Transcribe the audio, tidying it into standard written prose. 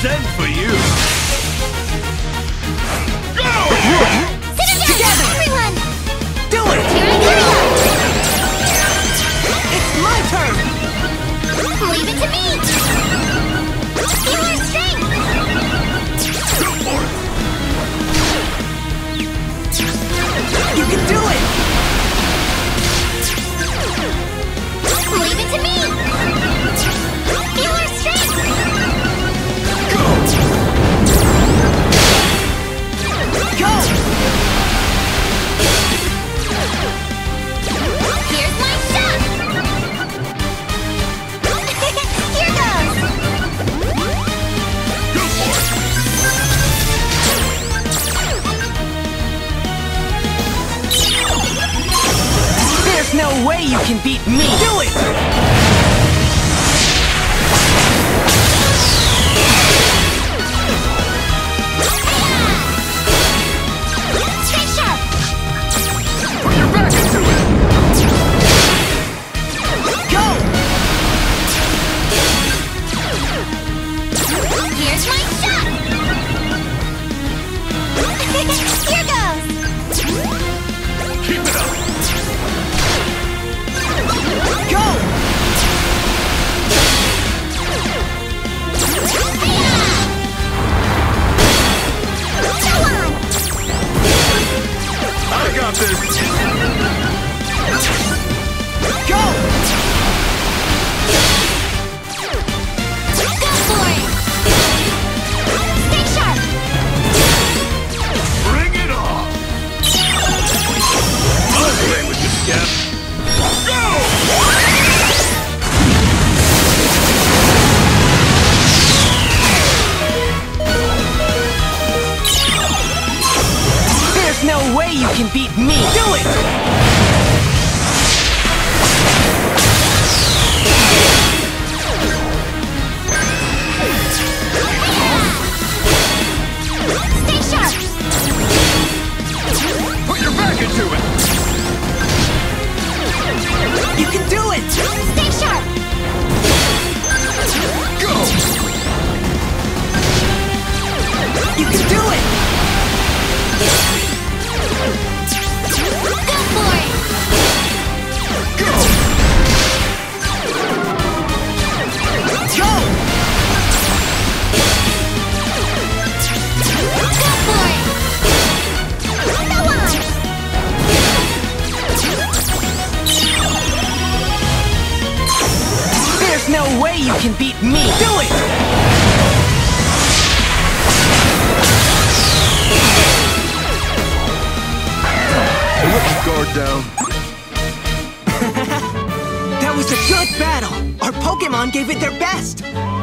sent for you. Go! Together! Everyone! Do it! Here I go! It's my turn! Leave it to me! Feel our strength! Go for it! You can do it! Leave it to me! Feel our strength! Go! Go! Here's my shot! Here goes! Go for it! There's no way you can beat me! Do it! Stay sharp! Put your back into it! Go! Here's my shot! Here goes! Keep it up! Go! Go on! I got this! Go! Go for it! Stay sharp! Bring it on! I'll play with you, Scap! Go! There's no way you can beat me! Do it! Stay sharp! Put your back into it! You can do it! Stay sharp! Go! You can do it! Go for it! Go! Go! Go for it! Go on! There's no way you can beat me! Do it! Put your guard down. That was a good battle! Our Pokémon gave it their best!